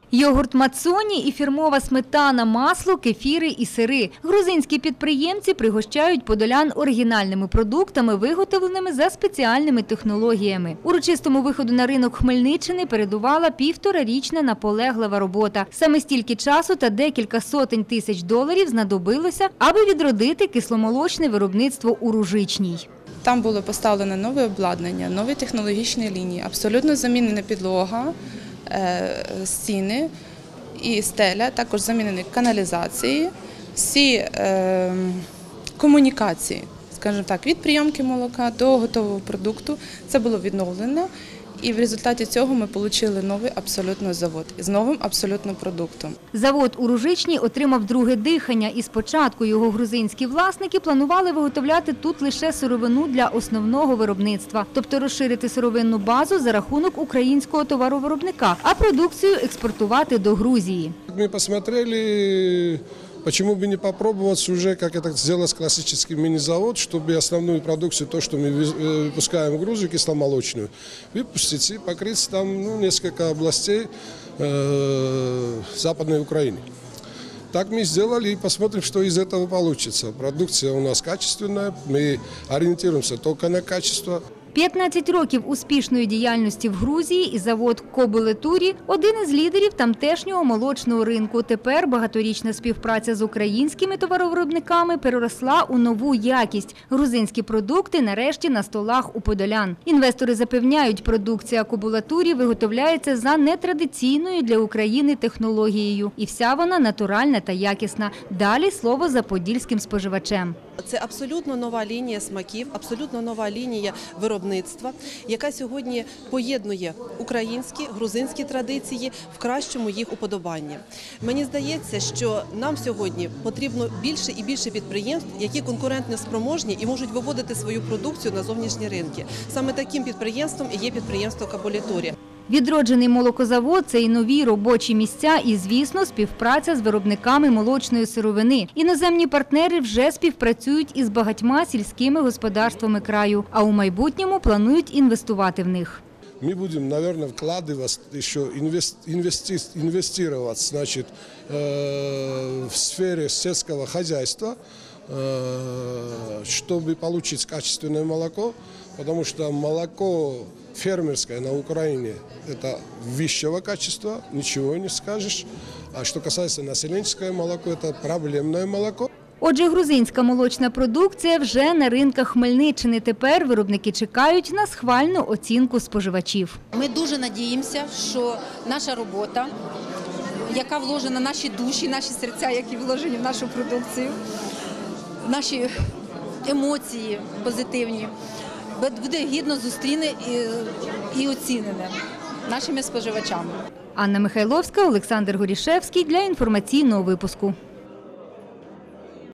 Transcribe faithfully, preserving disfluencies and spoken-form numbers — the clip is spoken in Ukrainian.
Йогурт Мацоні і фірмова сметана, масло, кефіри і сири. Грузинські підприємці пригощають подолян оригінальними продуктами, виготовленими за спеціальними технологіями. Урочистому виходу на ринок Хмельниччини передувала півторарічна наполеглива робота. Саме стільки часу та декілька сотень тисяч доларів знадобилося, аби відродити кисломолочне виробництво у Ружичній. Там було поставлено нове обладнання, нові технологічні лінії, абсолютно замінена підлога, стіни і стеля, також замінені каналізації, всі е, комунікації, скажімо так, від прийомки молока до готового продукту. Це було відновлено. І в результаті цього ми отримали новий абсолютно завод з новим абсолютно продуктом. Завод у Ружичній отримав друге дихання, і спочатку його грузинські власники планували виготовляти тут лише сировину для основного виробництва, тобто розширити сировинну базу за рахунок українського товаровиробника, а продукцію експортувати до Грузії. Ми посмотрели, почему бы не попробовать уже, как это сделать классический мини-завод, чтобы основную продукцию, то, что мы выпускаем в Грузию, кисломолочную, выпустить и покрыть там ну, несколько областей э, Западной Украины. Так мы сделали и посмотрим, что из этого получится. Продукция у нас качественная, мы ориентируемся только на качество. п'ятнадцять років успішної діяльності в Грузії і завод Кобулетурі – один із лідерів тамтешнього молочного ринку. Тепер багаторічна співпраця з українськими товаровиробниками переросла у нову якість. Грузинські продукти нарешті на столах у подолян. Інвестори запевняють, продукція Кобулетурі виготовляється за нетрадиційною для України технологією. І вся вона натуральна та якісна. Далі слово за подільським споживачем. Це абсолютно нова лінія смаків, абсолютно нова лінія виробництва, яка сьогодні поєднує українські, грузинські традиції в кращому їх уподобанні. Мені здається, що нам сьогодні потрібно більше і більше підприємств, які конкурентно спроможні і можуть виводити свою продукцію на зовнішні ринки. Саме таким підприємством і є підприємство Кобулетурі. Відроджений молокозавод – це і нові робочі місця, і, звісно, співпраця з виробниками молочної сировини. Іноземні партнери вже співпрацюють із багатьма сільськими господарствами краю, а у майбутньому планують інвестувати в них. Мы будем, наверное, вкладывать еще, инвести, инвестировать, значит, в сфере сельского хозяйства, чтобы получить качественное молоко, потому что молоко фермерское на Украине – это высшего качества, ничего не скажешь. А что касается населенческого молока, это проблемное молоко. Отже, грузинська молочна продукція вже на ринках Хмельниччини. Тепер виробники чекають на схвальну оцінку споживачів. Ми дуже надіємося, що наша робота, яка вложена в наші душі, наші серця, які вложені в нашу продукцію, наші емоції позитивні, буде гідно зустріне і, і оцінене нашими споживачами. Анна Михайловська, Олександр Горішевський для інформаційного випуску.